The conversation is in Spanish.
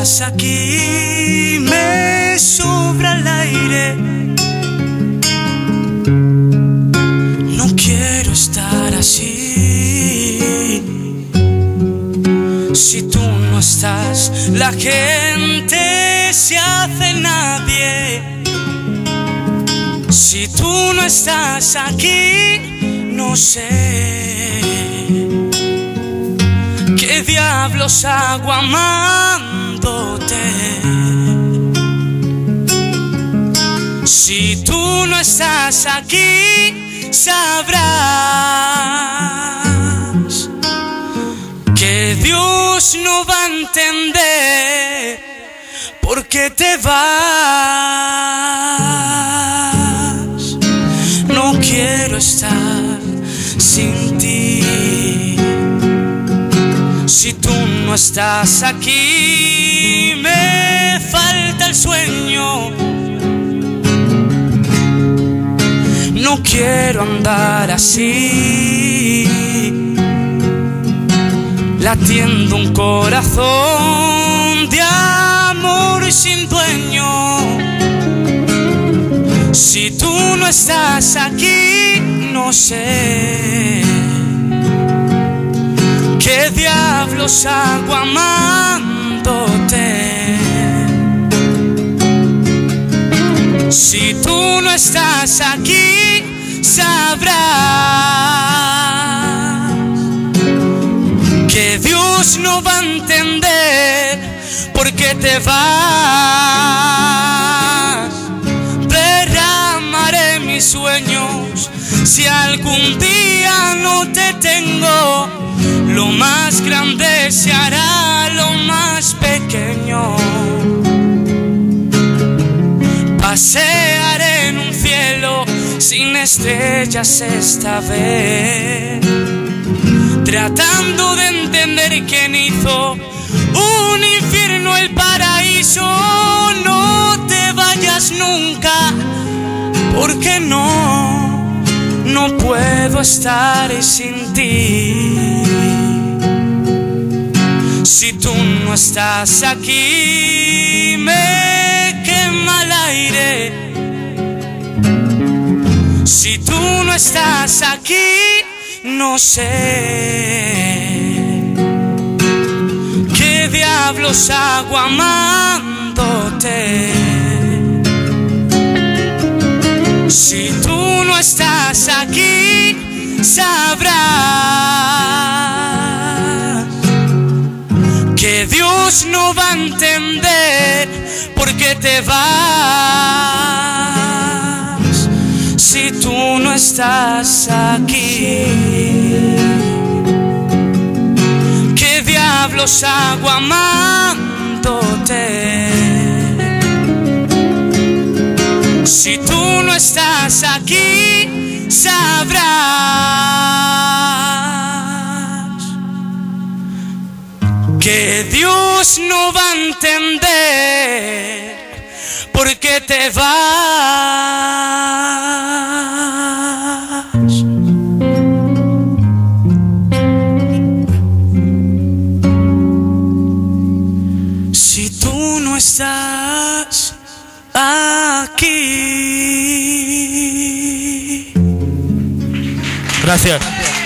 estás aquí, me sobra el aire. No quiero estar así. Si tú no estás, la gente se hace nadie. Si tú no estás aquí, no sé qué diablos hago amándote. Si tú no estás aquí, sabrás que Dios no va a entender por qué te vas. No quiero estar sin ti. Si tú no estás aquí, me falta el sueño. No quiero andar así, latiendo un corazón de amor sin dueño. Si tú no estás aquí, no sé qué diablos hago amándote. Si tú no estás aquí, sabrás que Dios no va a entender por qué te vas. Derramaré mis sueños si algún día no te tengo. Lo más grande se hará lo más pequeño. Pasearé en un cielo sin estrellas esta vez, tratando de entender quién hizo un infierno el paraíso. No te vayas nunca, porque no puedo estar sin ti. Si tú no estás aquí, me quema el aire. Si tú no estás aquí, no sé qué diablos hago amándote. Si tú no estás aquí, sabrás que Dios no va a entender por qué te vas. Si tú no estás aquí, ¿qué diablos hago amándote? Si tú no estás aquí, sabrás que Dios no va a entender por qué te vas. Si tú no estás aquí. Gracias.